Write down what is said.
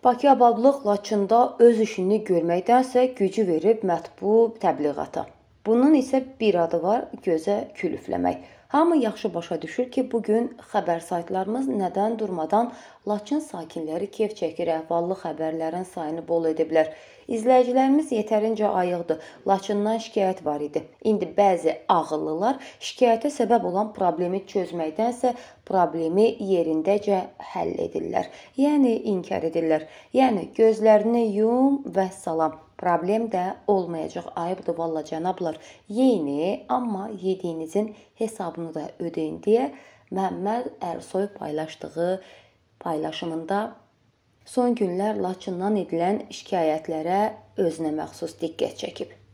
Bakı Abadlıq Laçında öz işini görməkdənsə gücü verib mətbu təbliğata. Bunun isə bir adı var, gözə kül üfləmək. Hamı yaxşı başa düşür ki, bugün xəbər saytlarımız nədən durmadan Laçın sakinləri keyf çəkir, əhvallı xəbərlərin sayını bol ediblər. İzləyicilərimiz yetərincə ayıqdır. Laçından şikayət var idi. İndi bəzi ağıllılar şikayətə səbəb olan problemi çözməkdənsə problemi yerindəcə həll edirlər. Yəni inkar edirlər. Yəni gözlərini yum və salam. Problem də olmayacaq. Ayıbdır valla cənablar. Yeyini, amma yediyinizin hesabını da ödeyin deyə Məhəmməd Ərsoy paylaşdığı paylaşımında son günlər Laçından edilən şikayətlərə özünə məxsus diqqət çəkib.